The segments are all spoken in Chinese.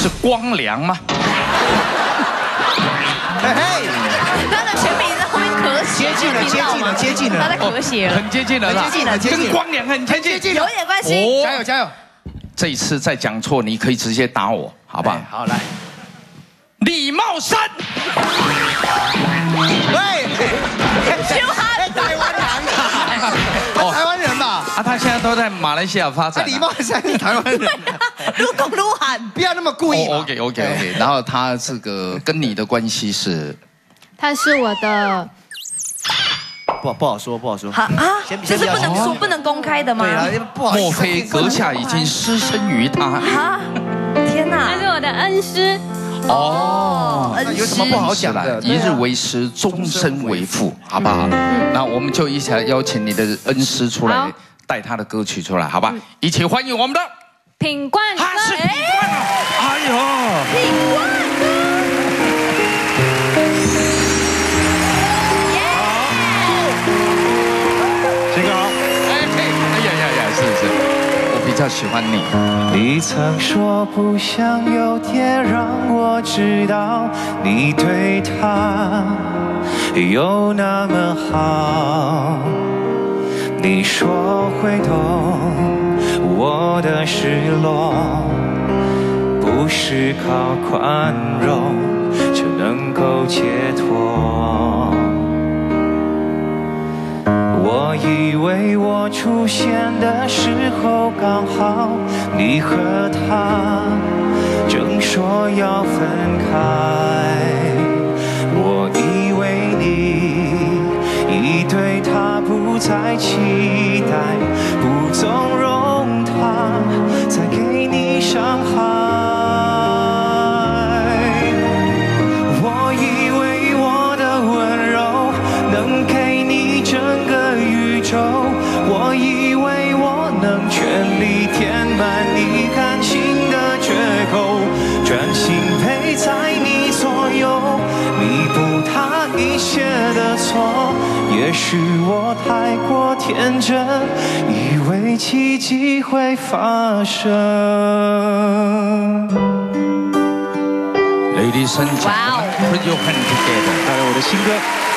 是光良吗？ 嘿， 他的全名在后面咳血， 接近了， 他在咳血了， 很接近了，跟光良很接近， 有点关系。 加油！ 这一次再讲错，你可以直接打我，好不好？ 好，来， 李茂山。 喂， 修汉， 台湾人啊，台湾人吧？ 啊，他现在都在马来西亚发展。 李茂山是台湾人， 撸拱撸喊， 不要那么故意。 OK。然后他这个跟你的关系是？ 他是我的。 不好说。 好啊，这是不能说、不能公开的吗？ 对啊，不好意思。 莫非阁下已经失身于他？ 啊！天哪！ 他是我的恩师。 哦， 有什么不好讲的？ 一日为师，终身为父，好不好？那我们就一起来邀请你的恩师出来，带他的歌曲出来，好吧？一起欢迎我们的品冠哥。 他是品冠啊！哎呦， 品冠哥。 是，我比较喜欢你。 你曾说不想有天让我知道你对他有那么好，你说会懂我的失落，不是靠宽容就能够解脱。我以为我出现的时候刚好你和他正说要分开，我以为你已对他不再期待，不纵容他再给你伤害。我以为我的温柔能给你整个宇宙，我以为我能全力填满你感情的缺口，专心陪在你左右，弥补他一切的错。也许我太过天真，以为奇迹会发生。 Ladies and gentlemen, put your hand together。 带来我的新歌。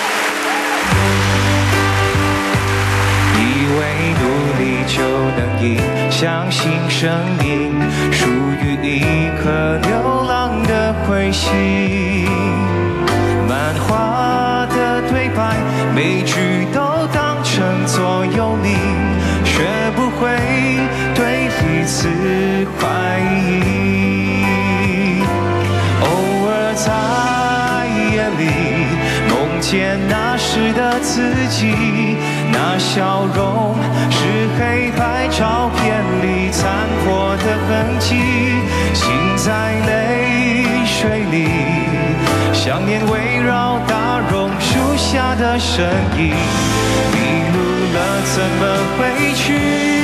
以为努力就能赢，相信生命属于一颗流浪的彗星。漫画的对白，每句都当成座右铭，学不会对彼此怀疑。偶尔在夜里梦见那时的自己，那笑容是黑白照片里残破的痕迹，心在泪水里，想念围绕大榕树下的身影，迷路了怎么回去？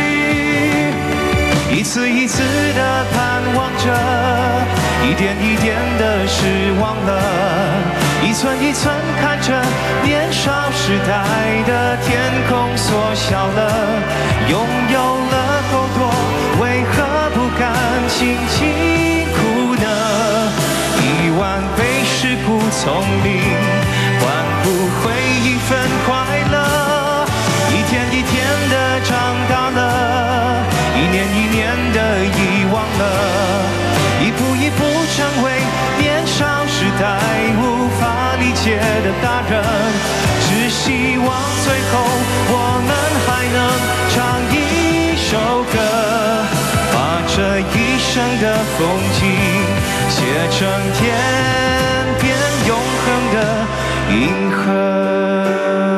一次一次的盼望着，一点一点的失望了，一寸一寸看着年少时代的天空缩小了，拥有了够多，为何不甘轻轻哭呢？10000倍事故聪明，换不回一份快乐。一天一天的长大了，一年一年的遗忘了，一步一步成为年少时代无法理解的大人。只希望最后我们还能唱一首歌，把这一生的风景写成天边永恒的银河。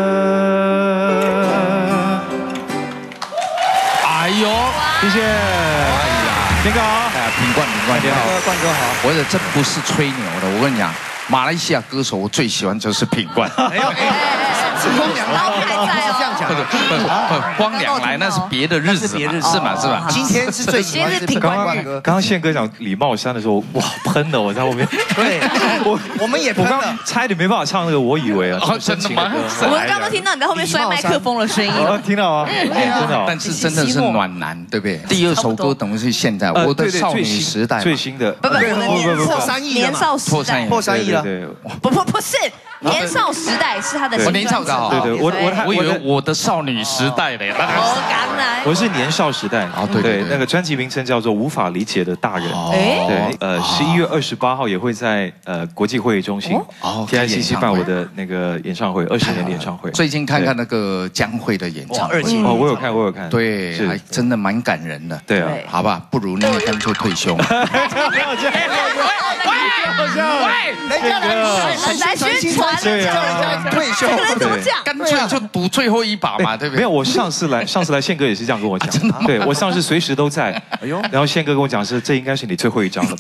哎呦， 谢谢，天哥好， 品冠你好， 冠哥好。 我这真不是吹牛的，我跟你讲，马来西亚歌手我最喜欢就是品冠。 刀片还在这样讲。 不，荒凉来那是别的日子嘛，是嘛是吧？ 今天是最喜欢是品冠哥。 刚刚宪哥讲礼貌山的时候，哇，喷的我在后面。 对，我们也喷了， 差一点没办法唱那个我以为啊， 真的吗？ 我们刚刚听到你在后面摔麦克风的声音。 听到啊，真的。 但是真的是暖男，对不对？第二首歌等于是现在我的少女时代最新的， 不， 破3亿， 年少时代， 破3亿了。 不是。年少时代是他的新专辑。 年少高， 对， 我以为我的少女时代嘞。 我是年少时代啊，对， 那个专辑名称叫做《无法理解的大人》。对，11月28号也会在国际会议中心 TICC 办我的那个演唱会，20年的演唱会。 最近看那个江蕙的演唱会， 哦，我有看， 对，还真的蛮感人的。 对啊， 好吧，不如你也干脆退休。 喂，人家来宣传， 对啊， 退休， 怎么这样？ 干脆就赌最后一把嘛，对不对？ 没有，我上次来宪哥也是这样跟我讲，真的，对我上次随时都在。哎呦，然后宪哥跟我讲这应该是你最后一张了。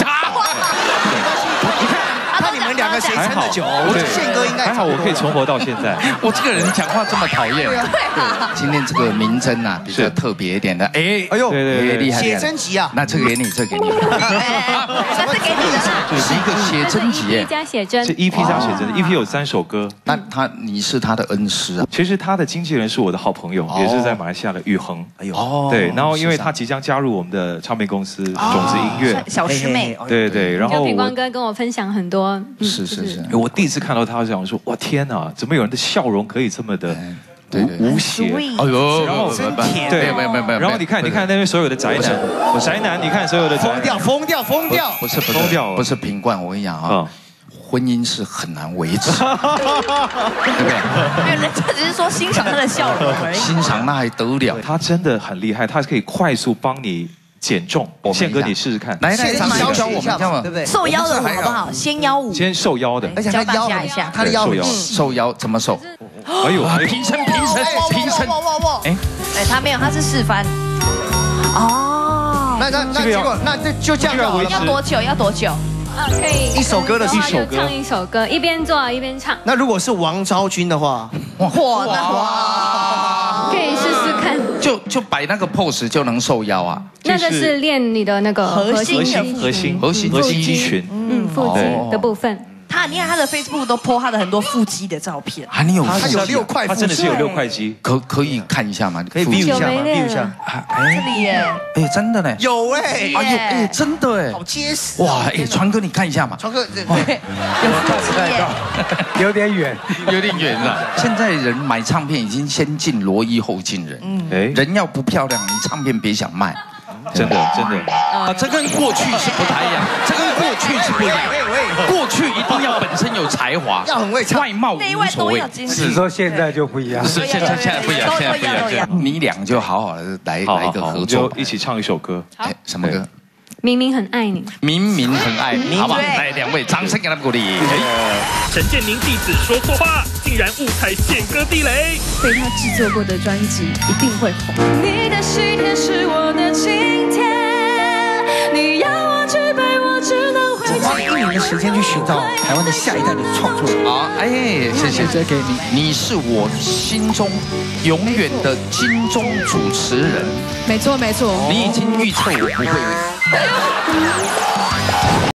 看你们2个谁撑得久，我宪哥应该还好，我可以存活到现在。 我这个人讲话这么讨厌。对，今天这个名称啊比较特别一点的， 哎呦， 对， 厉害， 写真集啊， 那这个给你，这给你， 这是给你的， 就是一个写真集 ，EP 加写真， 是 EP 加写真，EP 有3首歌。 那你是他的恩师啊？ 其实他的经纪人是我的好朋友，也是在马来西亚的宇恒。 哎呦， 对，然后因为他即将加入我们的唱片公司种子音乐， 小师妹， 对，然后品光哥跟我分享很多， 是。 我第一次看到他，想说，哇天哪，怎么有人的笑容可以这么的无邪？ 哎呦， 然后真甜， 对， 没有。 然后你看那边所有的宅男，你看所有的疯掉， 不是疯掉， 不是品冠，我跟你讲啊。婚姻是很难维持，对不对？ 没有，人家只是说欣赏他的笑容而已。 欣赏那还得了？ 他真的很厉害，他可以快速帮你减重。宪哥，你试试看， 来教我们， 对不对？ 瘦腰的好不好？先腰舞， 先瘦腰的， 而且他腰一下， 他的腰瘦腰怎么瘦？ 哎呦， 平身， 哎，他没有，他是示范。哦， 那结果那就这样就好了。 要多久？ 可以一首歌的唱一首歌，一边做一边唱。 那如果是王昭君的话， 哇， 可以试试看。 就摆那个 pose 就能瘦腰啊？ 那个是练你的那个核心肌群， 腹肌的部分。 你看他的 Facebook 都 po 他的很多腹肌的照片。 啊，你有？ 他有6块， 他真的是有6块肌， 可以看一下吗？ 可以 view 一下吗？view 一下。 这里耶， 哎，真的呢。 有哎， 哎，真的哎， 好结实。 哇，哎，川哥你看一下嘛。 川哥，对， 有点远了。现在人买唱片已经先敬罗衣后敬人。人要不漂亮，你唱片别想卖。 真的啊，这跟过去是不太一样，这跟过去是不一样。过去一定要本身有才华， 要很会唱， 外貌无所谓。 是说现在就不一样， 是现在不一样，你俩就好好的来一个合作， 就一起唱一首歌。 哎，什么歌？ 明明很爱你， 明明很爱你，好不好？来2位掌声给他们鼓励。 陈建宁弟子说错话，竟然误踩宪哥地雷。 被他制作过的专辑一定会红。你的西天是我的晴天，你要我去背，我只能会。 我花了1年的时间去寻找台湾的下一代的创作者。 好，哎，谢谢，这给你。你是我心中永远的金钟主持人。 没错。 你已经预测我不会。